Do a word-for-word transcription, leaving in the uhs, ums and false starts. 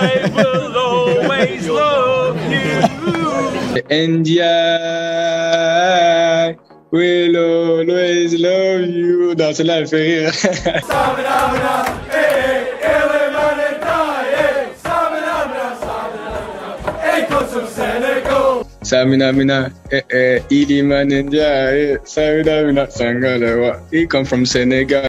I will always love you. Ndiaye will always love you. Non, c'est là, elle fait rire. Samina, eh, Iliman Ndiaye, Samina, Samina, eh, cause of Senegal. Samina, mina, eh, eh, Iliman Ndiaye, Samina, mina, Sangalewa. He come from Senegal.